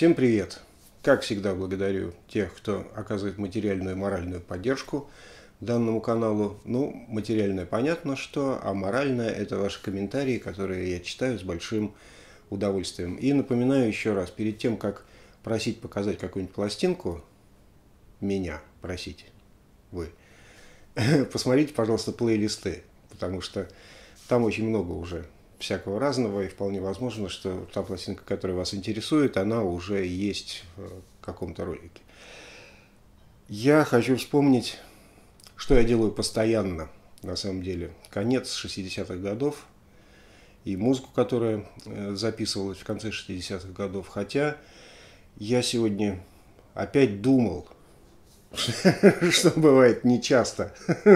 Всем привет! Как всегда, благодарю тех, кто оказывает материальную и моральную поддержку данному каналу. Ну, материальное понятно что, а моральное – это ваши комментарии, которые я читаю с большим удовольствием. И напоминаю еще раз, перед тем, как просить показать какую-нибудь пластинку, меня просить, вы, посмотрите, пожалуйста, плейлисты, потому что там очень много уже всякого разного, и вполне возможно, что та пластинка, которая вас интересует, она уже есть в каком-то ролике. Я хочу вспомнить, что я делаю постоянно, на самом деле. Конец 60-х годов и музыку, которая записывалась в конце 60-х годов. Хотя я сегодня опять думал, что бывает нечасто,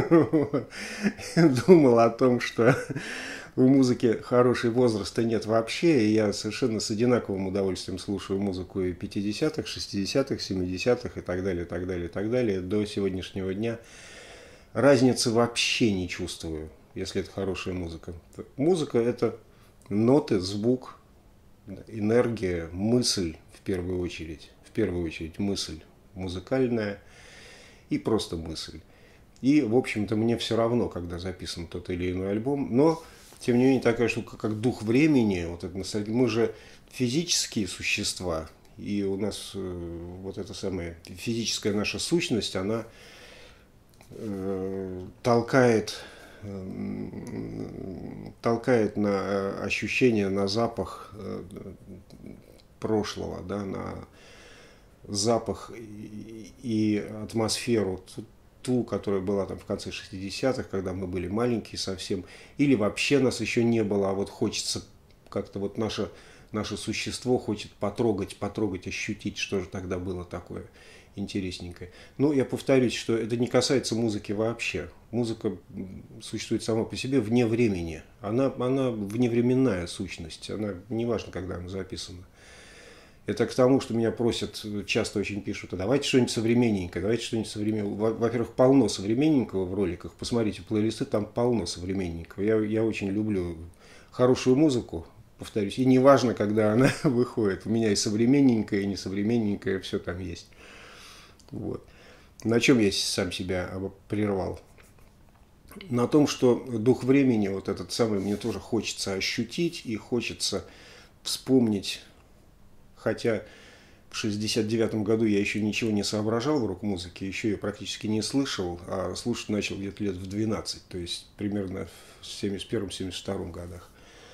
думал о том, что в музыке хорошего возраста нет вообще, и я совершенно с одинаковым удовольствием слушаю музыку и 50-х, 60-х, 70-х и так далее, так далее, так далее. До сегодняшнего дня разницы вообще не чувствую, если это хорошая музыка. Музыка – это ноты, звук, энергия, мысль в первую очередь. В первую очередь мысль музыкальная и просто мысль. И, в общем-то, мне все равно, когда записан тот или иной альбом, но тем не менее, такая штука, как дух времени, вот это, мы же физические существа, и у нас вот эта самая физическая наша сущность, она толкает на ощущение, на запах прошлого, да, на запах и атмосферу, ту, которая была там в конце 60-х, когда мы были маленькие совсем, или вообще нас еще не было, а вот хочется как-то вот наше существо хочет потрогать, ощутить, что же тогда было такое интересненькое. Но я повторюсь, что это не касается музыки вообще. Музыка существует сама по себе вне времени. Она вневременная сущность, она неважно, когда она записана. Это к тому, что меня просят, часто очень пишут, а давайте что-нибудь современненькое, давайте что-нибудь современненькое. Во-первых, полно современненького в роликах, посмотрите плейлисты, там полно современненького. Я очень люблю хорошую музыку, повторюсь, и неважно, когда она выходит. У меня и современненькое, и несовременненькое, все там есть. Вот. На чем я сам себя прервал? На том, что дух времени, вот этот самый, мне тоже хочется ощутить и хочется вспомнить. Хотя в 69 году я еще ничего не соображал в рок-музыке, еще ее практически не слышал, а слушать начал где-то лет в 12, то есть примерно в 71-72 годах.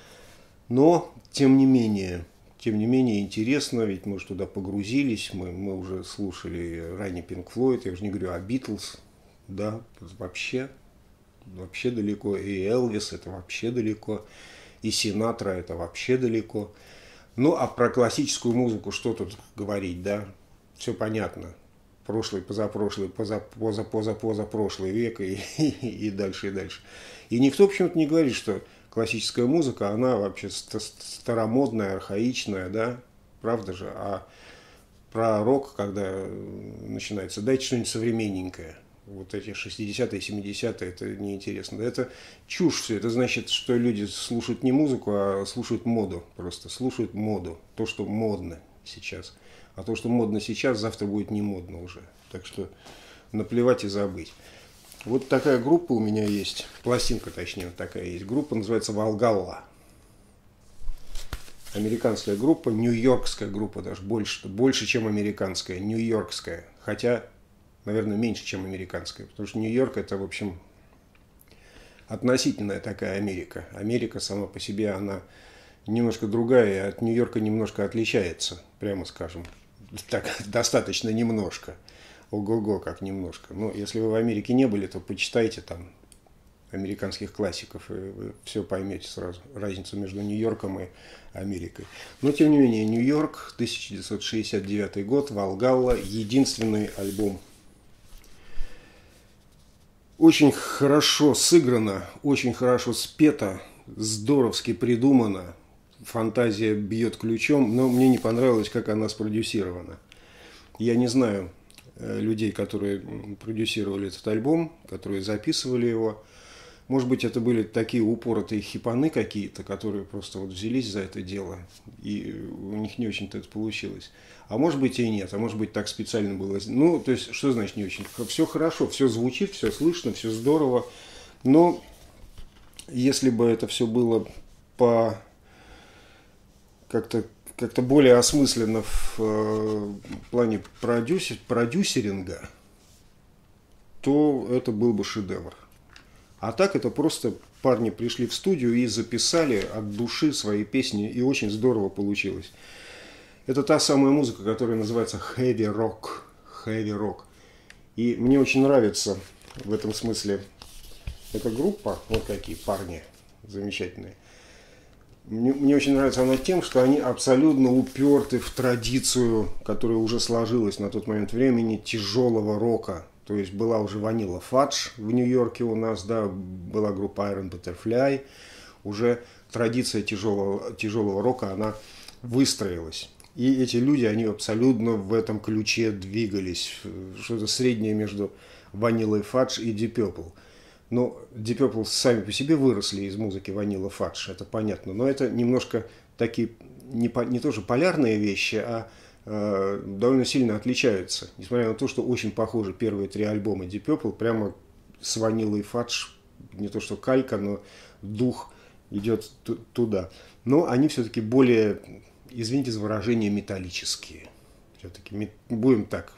Но, тем не менее интересно, ведь мы же туда погрузились, мы уже слушали ранний Pink Floyd, я уже не говорю о Beatles, да, вообще далеко, и Элвис это вообще далеко, и Синатра это вообще далеко. Ну, а про классическую музыку что тут говорить, да? Все понятно. Прошлый, позапрошлый, позапрошлый век и дальше, и дальше. И никто почему-то не говорит, что классическая музыка, она вообще старомодная, архаичная, да? Правда же? А про рок, когда начинается, дайте что-нибудь современненькое. Вот эти 60-е, 70-е, это неинтересно. Это чушь все. Это значит, что люди слушают не музыку, а слушают моду. Просто слушают моду. То, что модно сейчас. А то, что модно сейчас, завтра будет не модно уже. Так что наплевать и забыть. Вот такая группа у меня есть. Пластинка, точнее, вот такая есть. Группа называется «Валгалла». Американская группа, нью-йоркская группа, даже больше, чем американская, нью-йоркская. Хотя, наверное, меньше, чем американская. Потому что Нью-Йорк это, в общем, относительная такая Америка. Америка сама по себе, она немножко другая, и от Нью-Йорка немножко отличается, прямо скажем. Так, достаточно немножко. Ого-го, как немножко. Но если вы в Америке не были, то почитайте там американских классиков, и вы все поймете сразу. Разницу между Нью-Йорком и Америкой. Но, тем не менее, Нью-Йорк, 1969 год, «Валгалла», единственный альбом. Очень хорошо сыграно, очень хорошо спето, здоровски придумано. Фантазия бьет ключом, но мне не понравилось, как она спродюсирована. Я не знаю людей, которые продюсировали этот альбом, которые записывали его. Может быть, это были такие упоротые хипаны какие-то, которые просто вот взялись за это дело, и у них не очень-то это получилось. А может быть и нет, а может быть так специально было. Ну, то есть, что значит не очень? Все хорошо, все звучит, все слышно, все здорово, но если бы это все было по как-то более осмысленно в плане продюсеринга, то это был бы шедевр. А так это просто парни пришли в студию и записали от души свои песни, и очень здорово получилось. Это та самая музыка, которая называется heavy rock. Heavy rock. И мне очень нравится в этом смысле эта группа, вот какие парни замечательные. Мне очень нравится она тем, что они абсолютно уперты в традицию, которая уже сложилась на тот момент времени, тяжелого рока. То есть была уже Vanilla Fudge в Нью-Йорке у нас, да, была группа Iron Butterfly. Уже традиция тяжелого рока, она выстроилась. И эти люди, они абсолютно в этом ключе двигались. Что-то среднее между Vanilla Fudge и Deep Purple. Ну, Deep Purple сами по себе выросли из музыки Vanilla Fudge, это понятно. Но это немножко такие, не тоже полярные вещи, а довольно сильно отличаются. Несмотря на то, что очень похожи первые 3 альбома Deep Purple, прямо с Vanilla Fudge, не то что калька, но дух идет туда. Но они все-таки более, извините за выражение, металлические. Все-таки будем так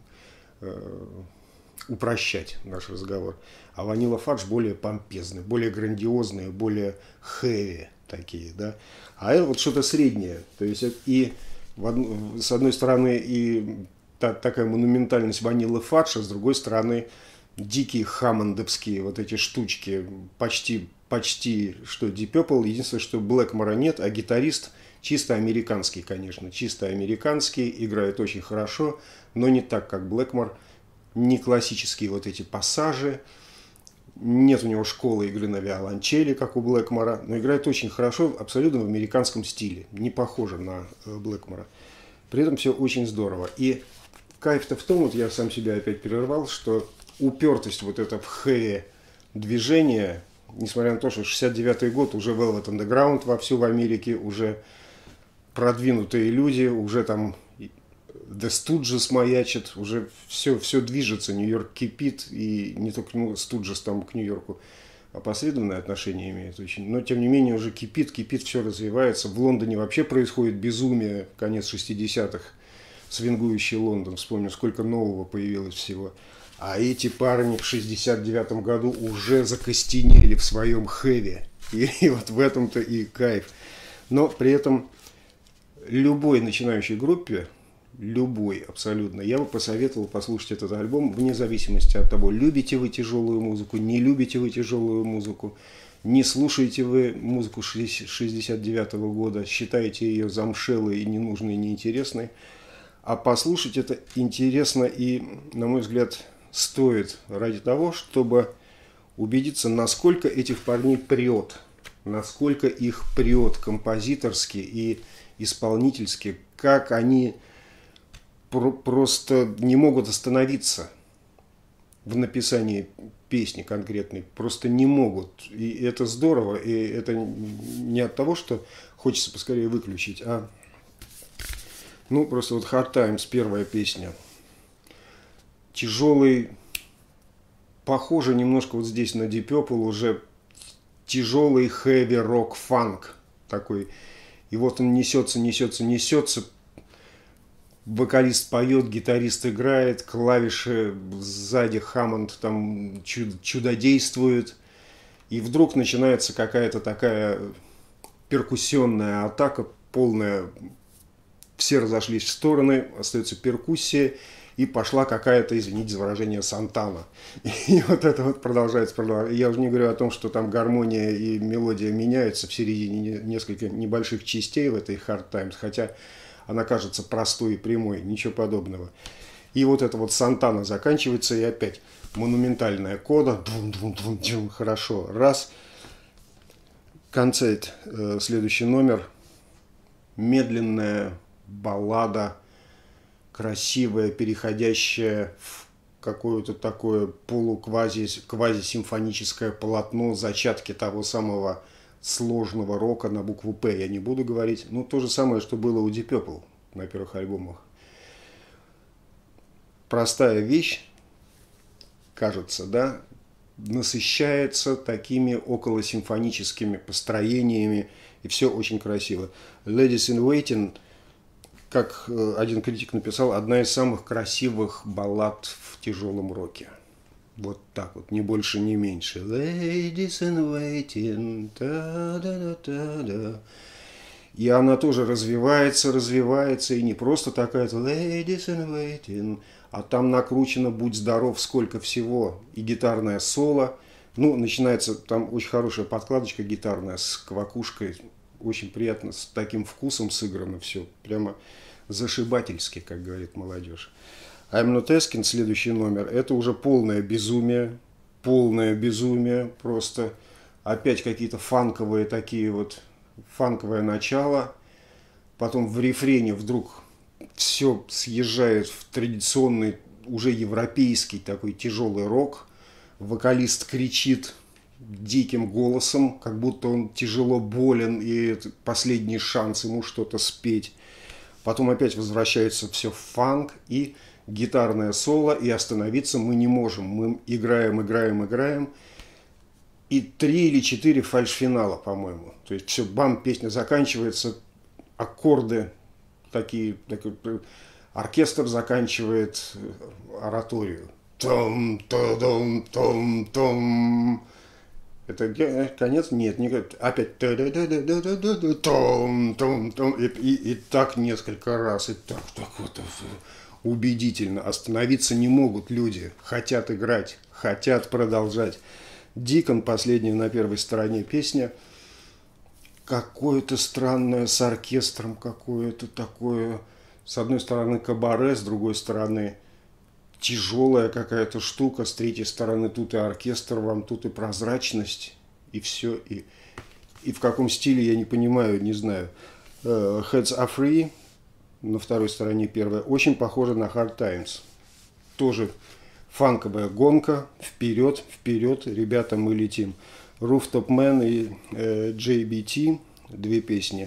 упрощать наш разговор. А Vanilla Fudge более помпезные, более грандиозные, более хэви такие, да. А это вот что-то среднее. То есть и с одной стороны и такая монументальность Vanilla Fudge, а с другой стороны дикие хаммондовские вот эти штучки, почти что Deep Purple, единственное, что Блэкмора нет, а гитарист чисто американский, конечно, чисто американский, играет очень хорошо, но не так, как Блэкмор, не классические вот эти пассажи, нет у него школы игры на виолончели, как у Блэкмора, но играет очень хорошо, абсолютно в американском стиле, не похоже на Блэкмора. При этом все очень здорово. И кайф-то в том, вот я сам себя опять прервал, что упертость вот это в хэви движение, несмотря на то, что 69-й год, уже Velvet Underground вовсю в Америке, уже продвинутые люди, уже там The Stooges маячит, уже все движется, Нью-Йорк кипит, и не только Stooges там к Нью-Йорку опосредованное отношение имеет очень, но тем не менее уже кипит, все развивается. В Лондоне вообще происходит безумие, конец 60-х, свингующий Лондон, вспомню, сколько нового появилось всего. А эти парни в 69-м году уже закостенели в своем хэви, и вот в этом-то и кайф. Но при этом любой начинающей группе, любой абсолютно, я бы посоветовал послушать этот альбом вне зависимости от того, любите вы тяжелую музыку, не любите вы тяжелую музыку, не слушаете вы музыку 69-го года, считаете ее замшелой и ненужной, и неинтересной, а послушать это интересно и, на мой взгляд, стоит ради того, чтобы убедиться, насколько этих парней прет, насколько их прет композиторски и исполнительски, как они просто не могут остановиться в написании песни конкретной, просто не могут. И это здорово, и это не от того, что хочется поскорее выключить, а ну просто вот Hard Times, первая песня, тяжелый, похоже немножко вот здесь на Deep Purple, уже тяжелый heavy rock фанк такой, и вот он несется, вокалист поет, гитарист играет, клавиши сзади, Хаммонд там чудодействует. И вдруг начинается какая-то такая перкуссионная атака, полная. Все разошлись в стороны, остается перкуссия, и пошла какая-то, извините за выражение, Сантана. И вот это вот продолжается. Я уже не говорю о том, что там гармония и мелодия меняются в середине несколько небольших частей в этой Hard Times, хотя она кажется простой и прямой, ничего подобного. И вот это вот Сантана заканчивается, и опять монументальная кода. Хорошо. Раз. Концерт. Следующий номер. Медленная баллада, красивая, переходящая в какое-то такое квази-симфоническое полотно, зачатки того самого сложного рока на букву «П». Я не буду говорить. Ну, то же самое, что было у Deep Purple на первых альбомах. Простая вещь, кажется, да, насыщается такими околосимфоническими построениями, и все очень красиво. Ladies in Waiting, как один критик написал, одна из самых красивых баллад в тяжелом роке. Вот так вот, ни больше, ни меньше. Ladies in Waiting, та-да-да-да-да. И она тоже развивается, и не просто такая Ladies in Waiting, а там накручено «Будь здоров» сколько всего, и гитарное соло. Ну, начинается, там очень хорошая подкладочка гитарная с квакушкой, очень приятно, с таким вкусом сыграно все, прямо зашибательски, как говорит молодежь. I'm Not Asking, следующий номер, это уже полное безумие, просто опять какие-то фанковые такие вот, фанковое начало, потом в рефрене вдруг все съезжает в традиционный, уже европейский такой тяжелый рок. Вокалист кричит диким голосом, как будто он тяжело болен, и это последний шанс ему что-то спеть. Потом опять возвращается все в фанк и гитарное соло, и остановиться мы не можем. Мы играем. И 3 или 4 фальш-финала, по-моему. То есть все, бам, песня заканчивается, аккорды такие, оркестр заканчивает ораторию. Том-том-том-том. Это конец? Нет, не опять. И так несколько раз. И так вот убедительно. Остановиться не могут люди. Хотят играть, хотят продолжать. Дикон, последняя на первой стороне песня. Какое-то странное с оркестром, какое-то такое, с одной стороны кабаре, с другой стороны тяжелая какая-то штука, с третьей стороны тут и оркестр, вам тут и прозрачность, и все, и в каком стиле, я не понимаю, не знаю. Heads Are Free, на второй стороне первая, очень похоже на Hard Times, тоже фанковая гонка, вперед, ребята, мы летим. Rooftop Man и JBT, 2 песни,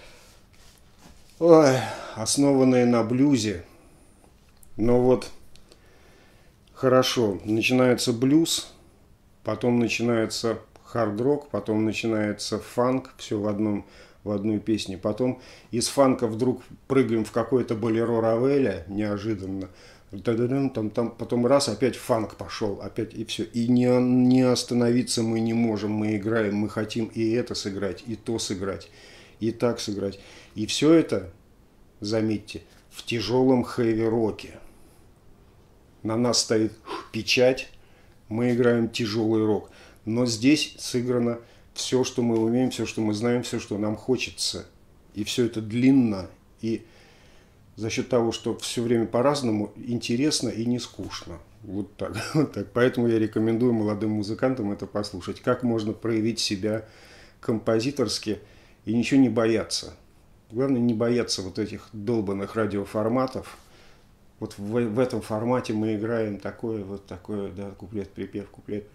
основанные на блюзе. Но вот хорошо, начинается блюз, потом начинается хард-рок, потом начинается фанк, все в одной песне. Потом из фанка вдруг прыгаем в какое-то болеро Равеля, неожиданно. Потом раз, опять фанк пошел, опять и все. И не остановиться мы не можем, мы играем, мы хотим и это сыграть, и то сыграть, и так сыграть. И все это, заметьте, в тяжелом хэви-роке. На нас стоит печать, мы играем тяжелый рок. Но здесь сыграно все, что мы умеем, все, что мы знаем, все, что нам хочется. И все это длинно, и за счет того, что все время по-разному, интересно и не скучно. Вот так. Поэтому я рекомендую молодым музыкантам это послушать. Как можно проявить себя композиторски и ничего не бояться. Главное, не бояться вот этих долбанных радиоформатов. Вот в этом формате мы играем такое, да, куплет-припев.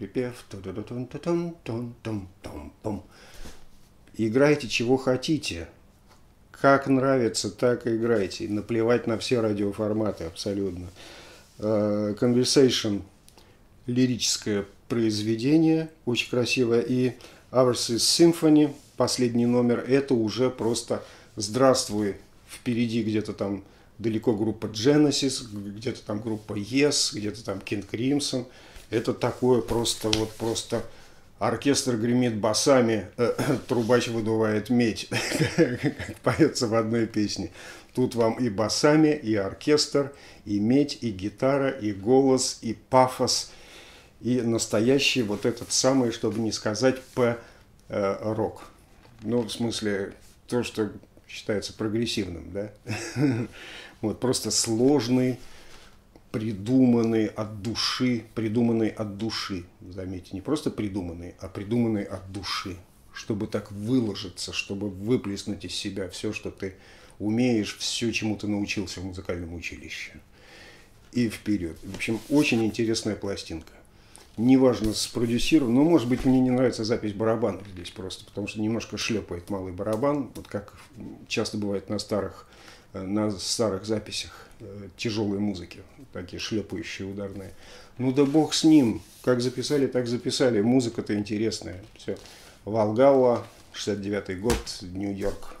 Играйте чего хотите. Как нравится, так и играйте. Наплевать на все радиоформаты абсолютно. Conversation, лирическое произведение, очень красивое. И Hours is Symphony, последний номер, это уже просто здравствуй. Впереди где-то там далеко группа Genesis, где-то там группа Yes, где-то там King Crimson. Это такое просто оркестр гремит басами, трубач выдувает медь, как поется в одной песне. Тут вам и басами, и оркестр, и медь, и гитара, и голос, и пафос, и настоящий вот этот самый, чтобы не сказать рок. Ну, в смысле, то, что считается прогрессивным, да? Вот, просто сложный, придуманный от души, заметьте, не просто придуманный, а придуманный от души, чтобы так выложиться, чтобы выплеснуть из себя все, что ты умеешь, все, чему ты научился в музыкальном училище. и вперед. В общем, очень интересная пластинка. Неважно, спродюсирован, но, может быть, мне не нравится запись барабанов здесь просто, потому что немножко шлепает малый барабан, вот как часто бывает на старых записях тяжелой музыки, такие шлепающие ударные. Ну да бог с ним, как записали, так записали, музыка-то интересная. Все. Волгалла, 69-й год, Нью-Йорк.